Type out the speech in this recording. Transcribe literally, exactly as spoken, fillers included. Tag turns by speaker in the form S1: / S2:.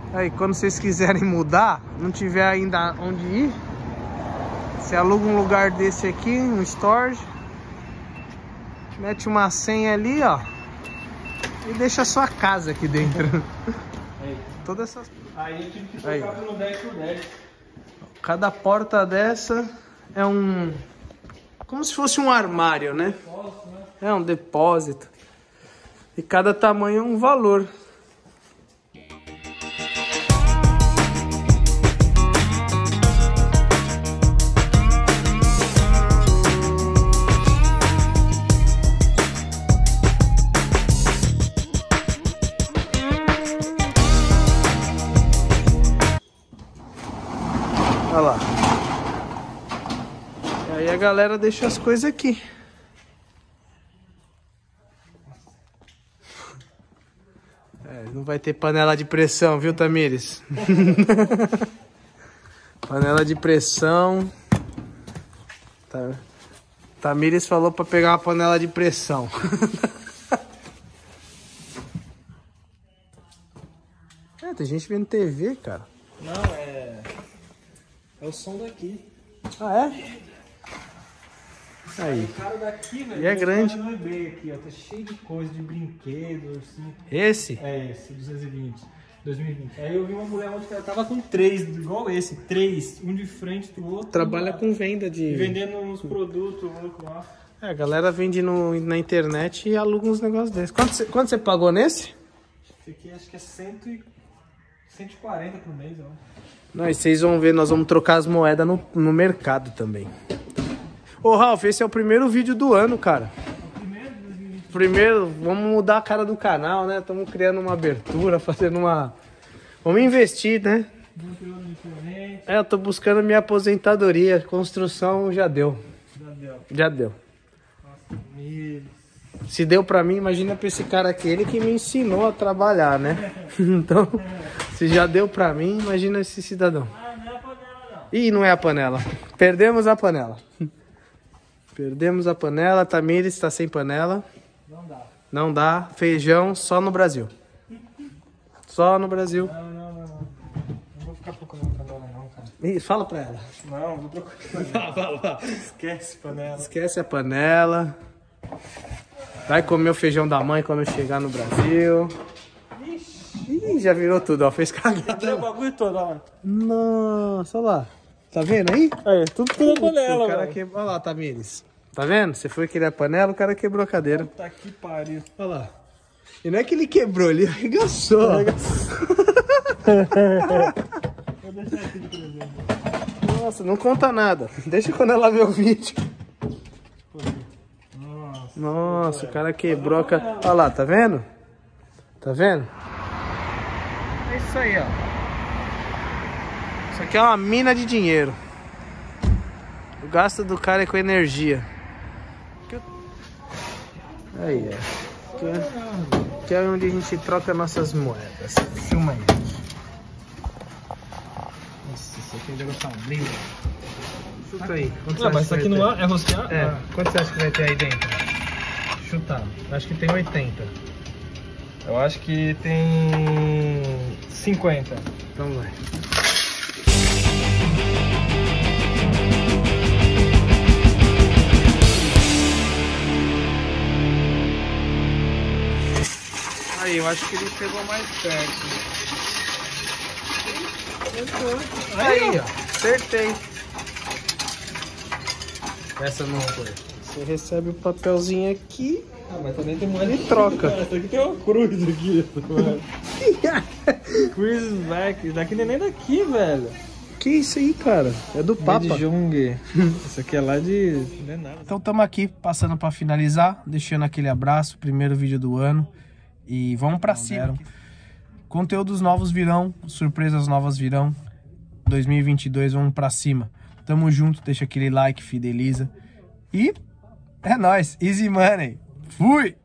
S1: Aí, quando vocês quiserem mudar, não tiver ainda onde ir, você aluga um lugar desse aqui, um storage, mete uma senha ali, ó, e deixa a sua casa aqui dentro.
S2: Aí.
S1: Todas essas...
S2: Aí eu tive que trocar pelo dez por dez.
S1: Cada porta dessa é um... como se fosse um armário, né?
S2: Depósito, né?
S1: É um depósito. E cada tamanho é um valor. Olha lá. E aí a galera deixa as coisas aqui. É, não vai ter panela de pressão, viu, Tamires? Panela de pressão. Tá. Tamires falou pra pegar uma panela de pressão. É, tem gente vendo T V, cara.
S2: Não, é... é o som daqui.
S1: Ah, é? Aí.
S2: O cara daqui, velho.
S1: E é grande.
S2: No eBay aqui, ó. Tá cheio de coisa, de brinquedos, assim.
S1: Esse?
S2: É esse, duzentos e vinte. dois mil e vinte. Aí eu vi uma mulher onde ela tava com três, igual esse. Três. Um de frente do outro.
S1: Trabalha com venda de...
S2: E vendendo uns produtos loucos lá.
S1: É, a galera vende no, na internet e aluga uns negócios desses. Quanto você, quanto você pagou nesse?
S2: Esse aqui acho que é cento e quarenta por mês, ó.
S1: Não, e vocês vão ver, nós vamos trocar as moedas no, no mercado também. Ô, Ralf, esse é o primeiro vídeo do ano, cara.
S2: O primeiro de dois mil e vinte.
S1: Primeiro, vamos mudar a cara do canal, né? Estamos criando uma abertura, fazendo uma... Vamos investir, né?
S2: Conteúdo diferente.
S1: É, eu tô buscando minha aposentadoria. Construção já deu.
S2: Já deu.
S1: Já deu.
S2: Nossa, milho.
S1: Se deu pra mim, imagina pra esse cara aqui, ele que me ensinou a trabalhar, né? Então, se já deu pra mim, imagina esse cidadão.
S2: Ah, não é a panela, não.
S1: Ih, não é a panela. Perdemos a panela. Perdemos a panela. Tamires está sem panela.
S2: Não dá.
S1: Não dá. Feijão só no Brasil. Só no Brasil.
S2: Não, não, não. Não, não vou ficar procurando panela, não, cara.
S1: Ih, fala pra ela.
S2: Não, vou procurar panela. Esquece panela.
S1: Esquece a panela. Vai comer o feijão da mãe quando chegar no Brasil. Ih, já virou tudo, ó. Fez cagada.
S2: Deu o bagulho todo, ó.
S1: Nossa, olha lá. Tá vendo aí?
S2: Aí, tudo tudo panela,
S1: O cara
S2: velho.
S1: quebrou. Olha lá, Tamires. Tá vendo? Você foi querer a panela, o cara quebrou a cadeira.
S2: Puta que pariu.
S1: Olha lá. E não é que ele quebrou, ele arregaçou.
S2: Vou deixar aqui de presente.
S1: Nossa, não conta nada. Deixa quando ela ver o vídeo.
S2: Nossa.
S1: Nossa, o cara quebrou a cadeira. Olha lá, tá vendo? Tá vendo? É isso aí, ó. Isso aqui é uma mina de dinheiro. O gasto do cara é com energia. Aí, ó. Aqui é, aqui é onde a gente troca nossas moedas. Filma aí. Nossa, isso aqui deve estar abrindo. Chuta aí. Quanto
S2: Ah,
S1: você
S2: mas
S1: acha
S2: isso
S1: que
S2: aqui
S1: vai
S2: não
S1: ter?
S2: é, é rostear?
S1: É.
S2: Ah.
S1: Quanto você acha que vai ter aí dentro? Chutar. Acho que tem oitenta.
S2: Eu acho que tem cinquenta.
S1: Então vai. Aí, eu acho que ele pegou mais perto. Aí, ó. Acertei. Essa não foi. Você recebe o papelzinho aqui.
S2: Ah, mas também tem moeda
S1: E troca.
S2: Essa aqui tem uma cruz aqui. Cruz back. Isso daqui não é nem daqui, velho.
S1: Que isso aí, cara? É do Papa.
S2: De Jung. Isso aqui é lá de... Não é nada.
S1: Então estamos aqui passando para finalizar, deixando aquele abraço, primeiro vídeo do ano. E vamos para cima. Conteúdos novos virão, surpresas novas virão. dois mil e vinte e dois, vamos para cima. Tamo junto, deixa aquele like, fideliza. E é nóis, easy money. Fui!